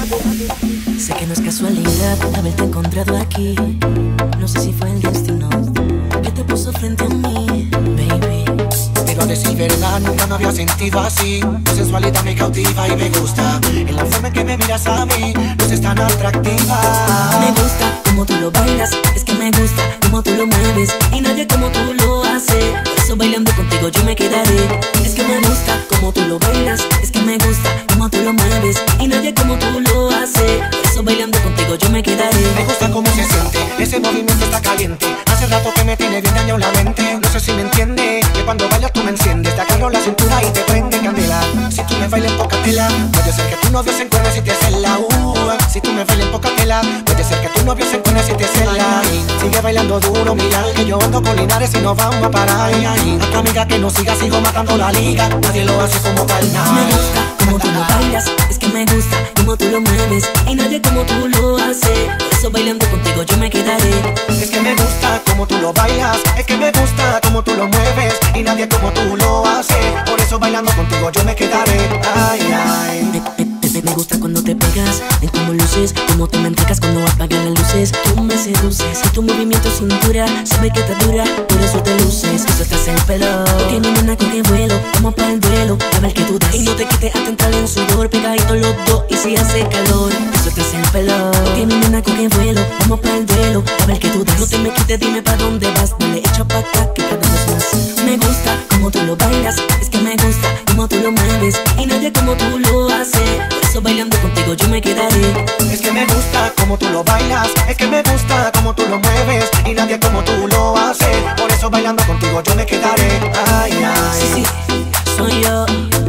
Sé que no es casualidad haberte encontrado aquí. No sé si fue el destino que te puso frente a mí, baby. Pero a decir verdad, nunca me había sentido así. Tu sensualidad me cautiva y me gusta. En la forma en que me miras a mí, luces tan atractiva. Me gusta como tú lo bailas, es que me gusta como tú lo mueves y nadie como tú lo hace. Por eso bailando contigo yo me quedaré. Es que me gusta como tú lo bailas, es que me gusta como tú lo mueves y nadie como tú lo hace. Por eso bailando contigo yo me quedaré. Me gusta cómo se siente, ese movimiento está caliente. Hace rato que me tiene bien dañado la mente. No sé si me entiende, que cuando bailas tú me enciendes. Te agarro la cintura y te prende candela. Si tú me bailas en poca tela, puede ser que tu novio se encuentre si te cela. Si tú me bailas en poca tela, puede ser que tu novio se encuentre si te cela. Sigue bailando duro, mira que yo ando con Linares y no vamos a parar. A tu amiga que no siga, sigo matando la liga. Nadie lo hace como Carnal. Me gusta como tú lo bailas, es que me gusta como tú lo mueves y nadie como tú lo hace. Por eso bailando contigo yo me quedaré. Es que me gusta como tú lo bailas, es que me gusta como tú lo mueves y nadie como tú lo hace. Por eso bailando contigo yo me quedaré. Ay, ay. Me gusta cuando te pegas, en cómo luces, cómo te me entregas cuando apagan las luces. Tú me seduces y tu movimiento cintura sabe que te dura, por eso te luces. Eso estás en el pelo, tiene nena con que vuelo, como para el duelo, a ver que tú das. Y no te quites hasta entrar en sudor, pegadito los dos y si hace calor. Eso estás en el pelo, tiene nena con que vuelo, como para el duelo, a ver que tú das. No te me quites, dime pa' dónde vas, dale echa pa' acá que podemos más. Me gusta como tú lo bailas, es que me gusta como tú lo mueves y nadie como tú lo hace. Por eso bailando contigo yo me quedaré. Es que me gusta como tú lo bailas, es que me gusta como tú lo mueves y nadie como tú lo hace. Por eso bailando contigo yo me quedaré. Ay, ay. Sí, soy yo,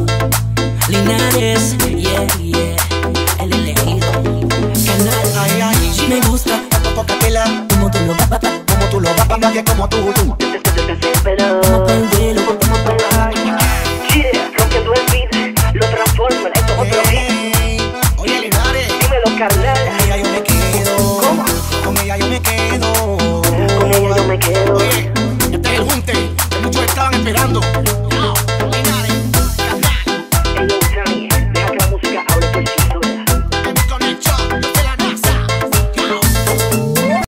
Linares, yeah, el elegido, Carnal. Ay, ay. Me gusta Poca tela, como tú lo bailas, como tú lo bailas, nadie como tú. como para el duelo, como para Yeah, rompiendo el beat, lo transformo en esto otro hit. Oye, Linares, Dímelo, Carnal. con ella yo me quedo. ¿Cómo? Con ella yo me quedo. Con ella yo me quedo. Oye, este es el junte que muchos estaban esperando.